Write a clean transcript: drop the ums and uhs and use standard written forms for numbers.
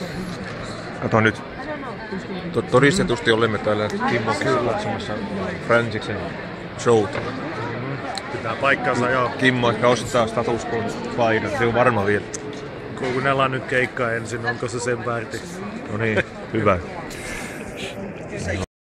Kato nyt. Todistetusti olemme täällä Kimmo katsomassa Fransiksen showta. Pitää paikkansa joo. Kimmo ehkä ostaa Status Quo paidan, se on varma vielä. Kuunnellaan nyt keikkaa ensin, onko se sen väärti? No niin, hyvä.